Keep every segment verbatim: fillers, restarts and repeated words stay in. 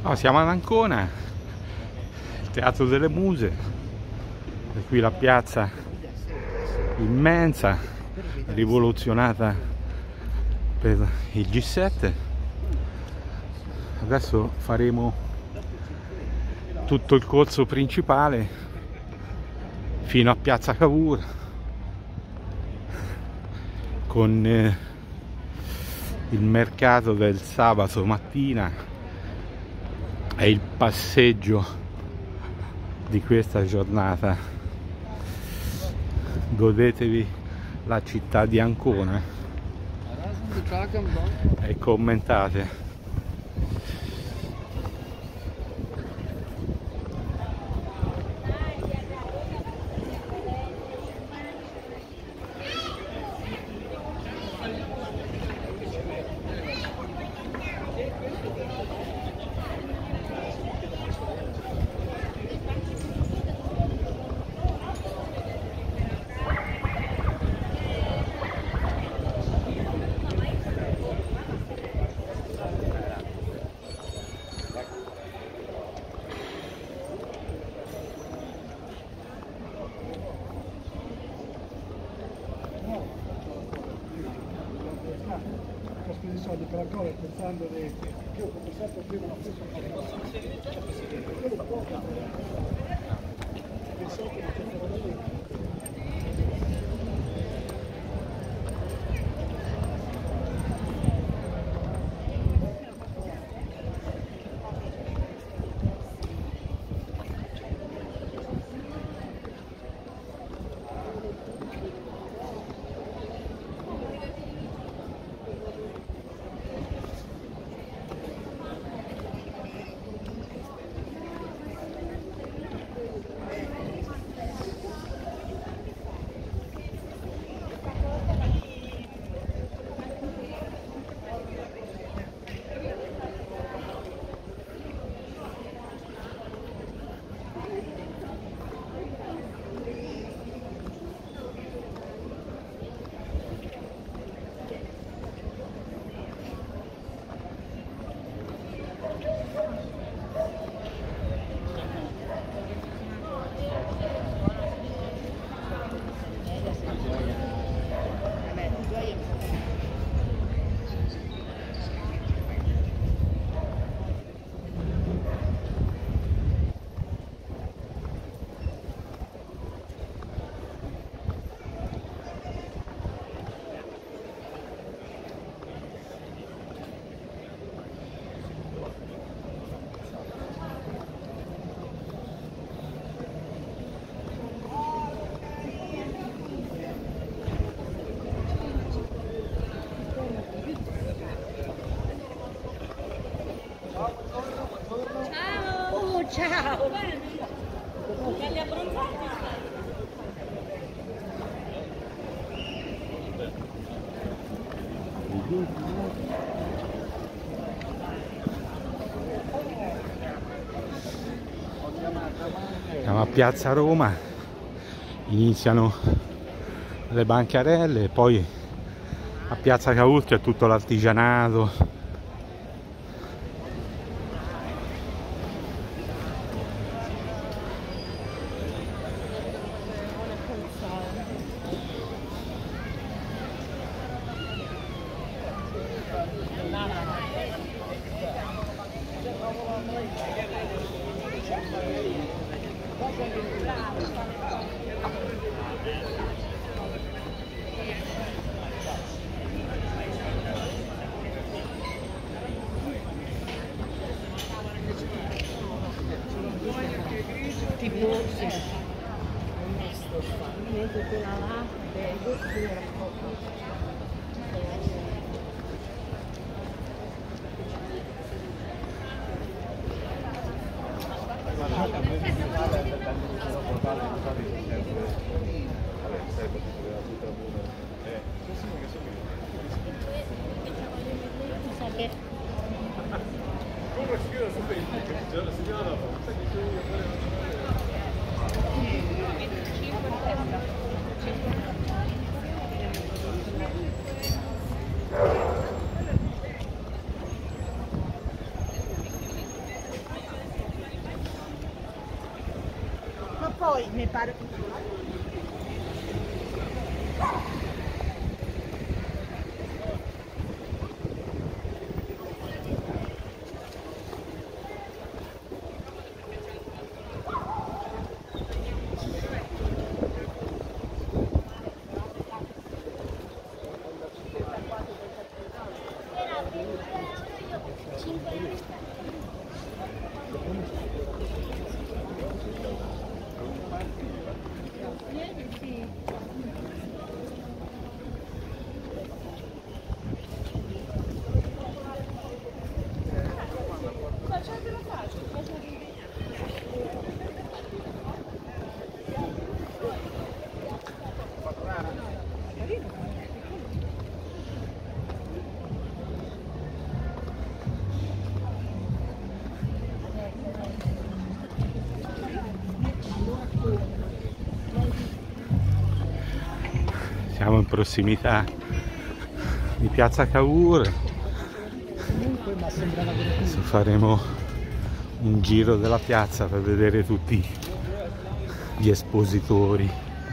Oh, siamo ad Ancona, il Teatro delle Muse, e qui la piazza immensa, rivoluzionata per il G sette. Adesso faremo tutto il corso principale fino a Piazza Cavour con eh, il mercato del sabato mattina e il passeggio di questa giornata. Godetevi la città di Ancona e commentate. Di soldi per la cosa pensando che io ho pensato prima la stessa cosa Ciao! Belli abbronzati? Siamo a Piazza Roma, iniziano le bancarelle, poi a Piazza Cavour c'è tutto l'artigianato. Tipo, sì. Onesto fa. Niente quella là, vedo, qui era poco. poi mi pare siamo in prossimità di Piazza Cavour. Comunque, ma sembrava che Adesso faremo un giro della piazza per vedere tutti gli espositori.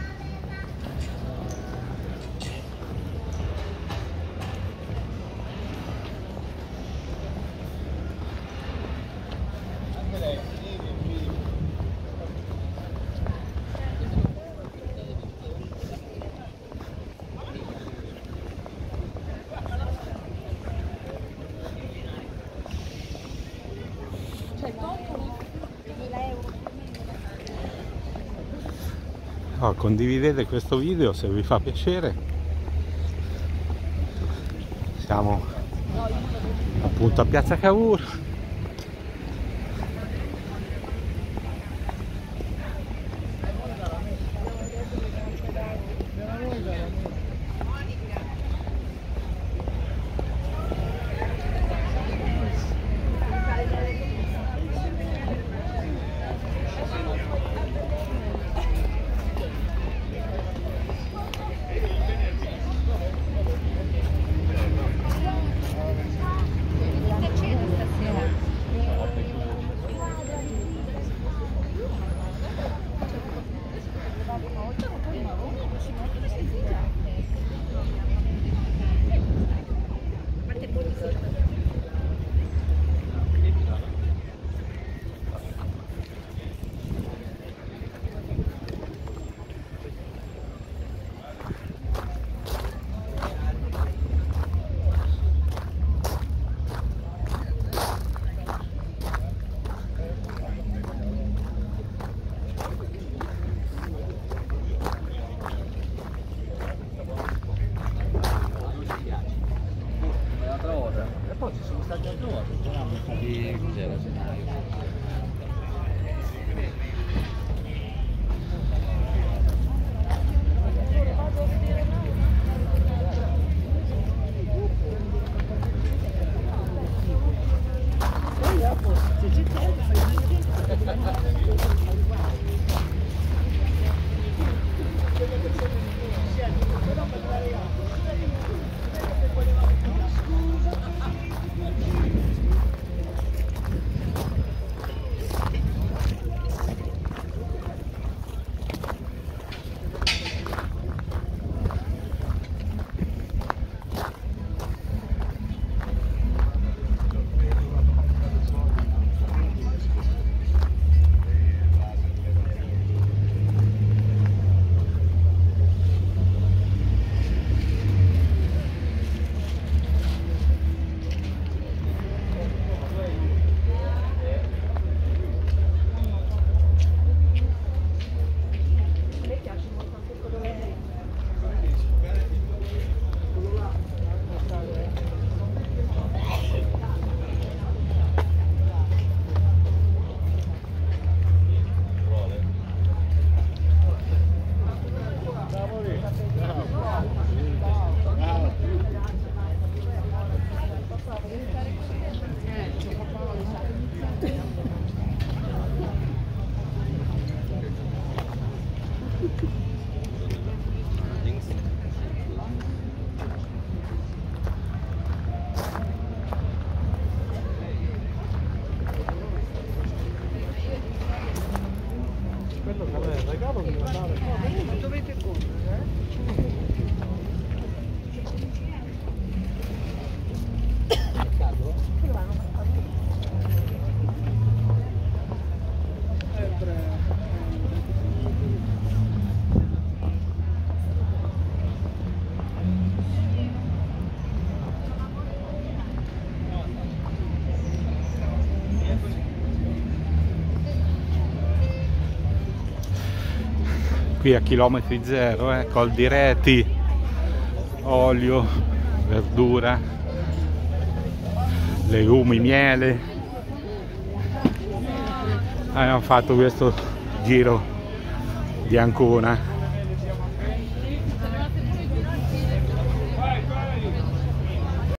Oh, condividete questo video se vi fa piacere. Siamo appunto a Piazza Cavour. Non dovete correre, qui a chilometri zero, eh, col diretti, olio, verdura, legumi, miele. Abbiamo fatto questo giro di Ancona